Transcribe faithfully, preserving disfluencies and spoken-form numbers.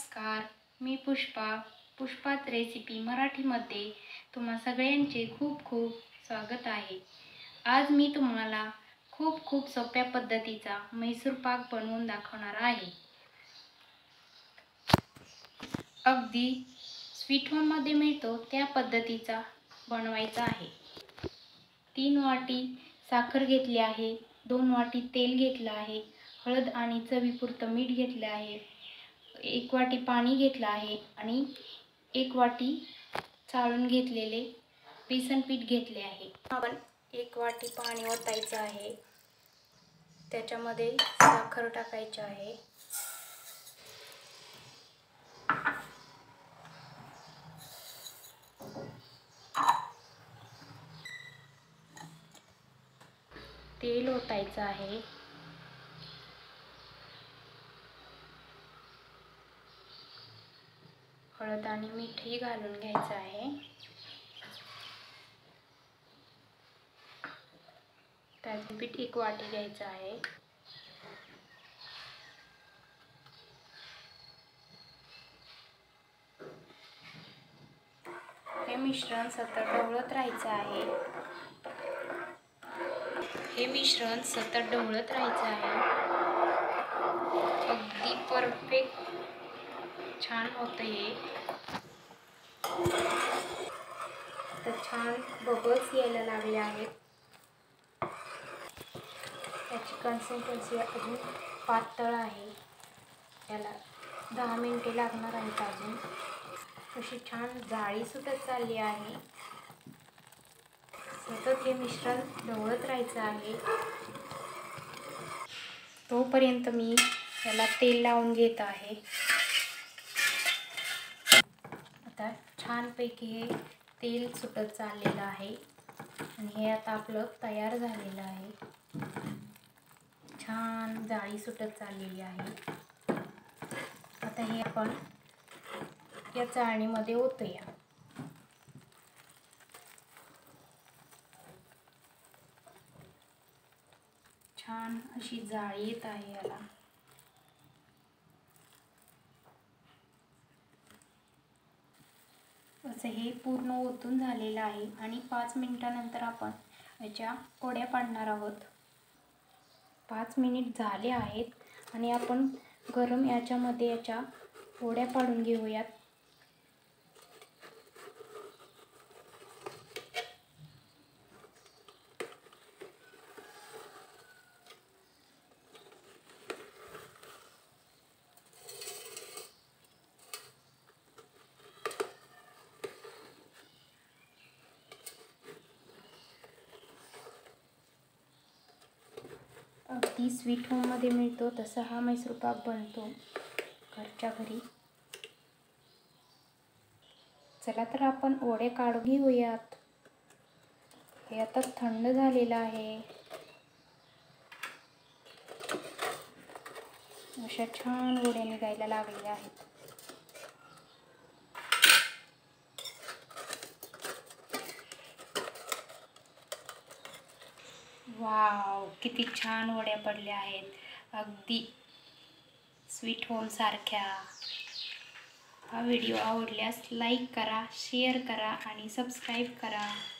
नमस्कार, मी पुष्पा पुष्पात रेसिपी मराठीमध्ये तुम्हा सगळ्यांचे खूप खूप स्वागत आहे। आज मी तुम्हाला खूप खूप सोप्या पद्धतीचा मैसूर पाक बनवून दाखवणार आहे। अगदी स्वीट होम मध्ये मिळतो त्या पद्धतीचा बनवायचा आहे। तीन वाटी साखर घेतली आहे, दोन वाटी तेल घेतलं आहे, हळद आणि चवीपुरतं मीठ घेतलं आहे, एक वाटी पाणी घेतलं आहे आणि एक वाटी चाळून घेतलेले बेसन पीठ घेतले आहे। आपण एक वाटी पाणी ओतायचं आहे, त्याच्यामध्ये साखर टाकायची आहे, तेल ओतायचं आहे, हळद आणि मीठही घालून घ्यायचं आहे। त्याचे पीठ एक वाटी घ्यायचं आहे। हे मिश्रण सतत ढवळत राहायचं आहे। हे मिश्रण सतत ढवळत राहायचं आहे। अगदी परफेक्ट छान होतं हे। तर छान बबल्स यायला लागले आहेत। याची कन्सिस्टन्सी अजून पातळ आहे, याला दहा मिनिटे लागणार आहेत अजून। अशी छान जाळी सुटत चालली आहे। सतत हे मिश्रण ढवळत राहायचं आहे। तोपर्यंत मी याला तेल लावून घेत आहे। आता छानपैकी हे तेल सुटत चाललेलं आहे आणि हे आता आपलं तयार झालेलं आहे। छान जाळी सुटत चाललेली आहे। आता हे आपण या चाळणीमध्ये ओतूया। छान अशी जाळी येत आहे याला। असं हे पूर्ण ओतून झालेलं आहे आणि पाच मिनिटानंतर आपण याच्या वड्या पाडणार आहोत। पाच मिनिट झाले आहेत आणि आपण गरम याच्यामध्ये याच्या वड्या पाडून घेऊयात। अगदी स्वीट होम मध्ये मिळतो तसा हा मैसूर पाक बनतो घरच्या घरी। चला तर आपण वडे काढून घेऊयात। हे आता थंड झालेलं आहे। अशा छान वड्या निघायला लागलेल्या आहेत। वाव, किती छान वड्या पडल्या आहेत, अगदी स्वीट होम सारख्या। हा व्हिडिओ आवडल्यास लाईक करा, शेअर करा आणि सबस्क्राईब करा।